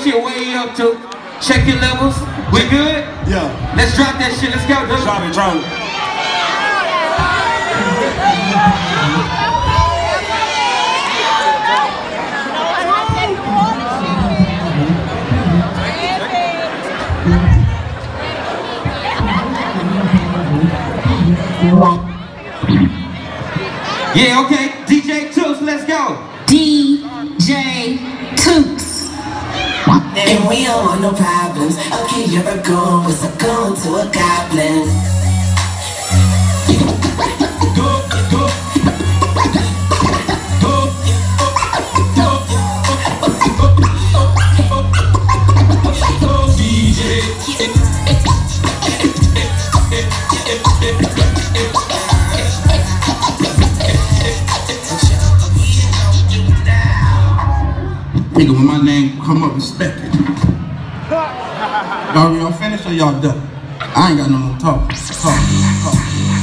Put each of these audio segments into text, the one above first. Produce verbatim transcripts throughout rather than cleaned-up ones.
shit way up to. Check your levels. We good? Yeah. Let's drop that shit. Let's go, dude. Drop it, drop it. Yeah, okay. D J Tooks, let's go. D J Tooks. And we don't want no problems. Okay, you're a goon, what's a goon to a goblin? Go, go. Nigga, when my name come up, respect it. Y'all y'all finished or y'all done? I ain't got no more talk. Talk, talk,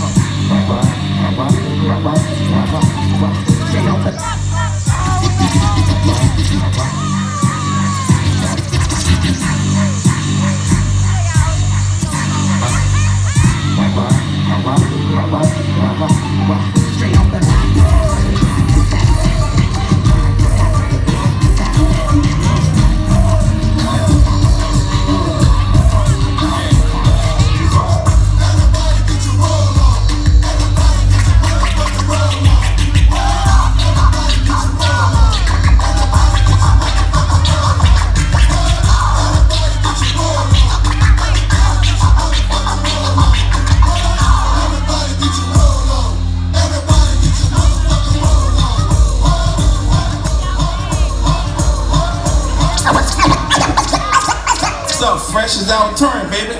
fresh is our turn, baby.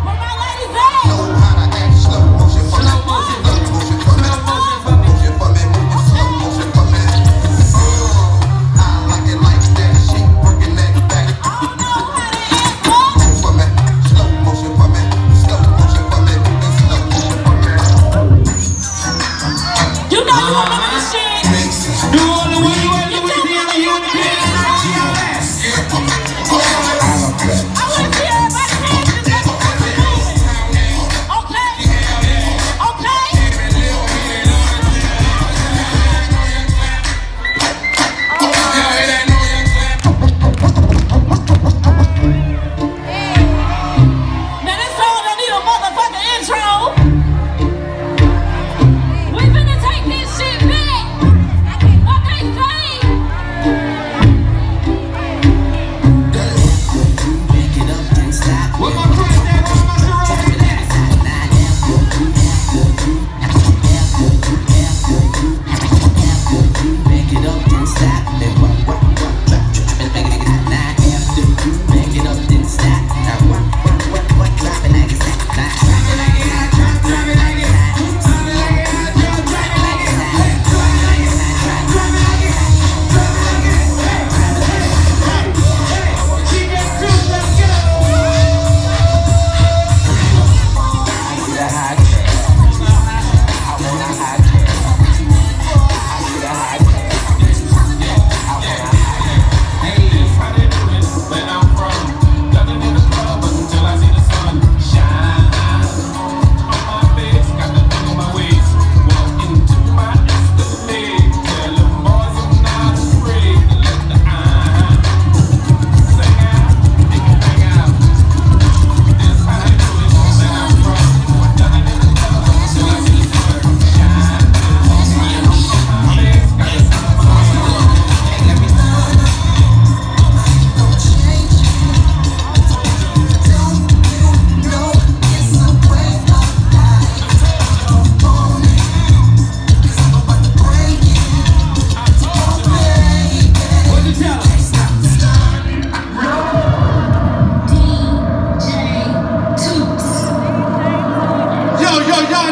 Slow motion for me.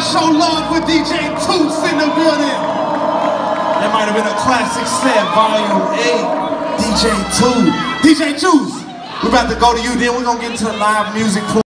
show love for D J Toots in the building. That might have been a classic set, volume eight. D J Toots. D J Toots, we're about to go to you, then we're gonna get into the live music.